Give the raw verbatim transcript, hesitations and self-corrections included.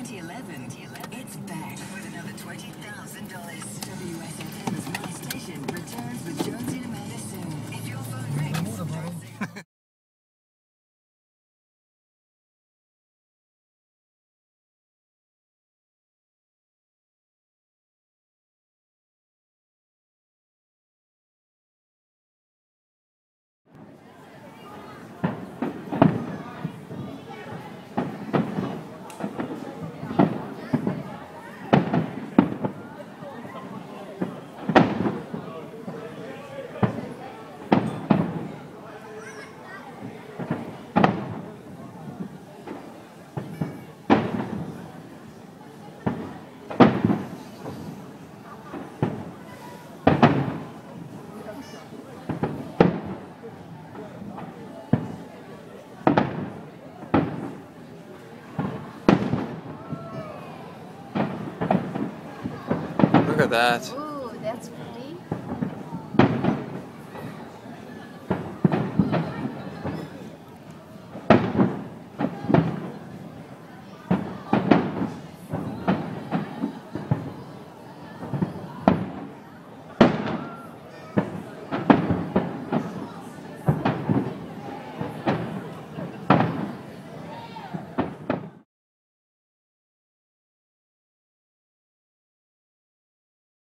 twenty eleven, it's back with another twenty thousand dollars. W S F M's My Station returns with Jonesy and Amanda soon. If your phone rings... Look at that.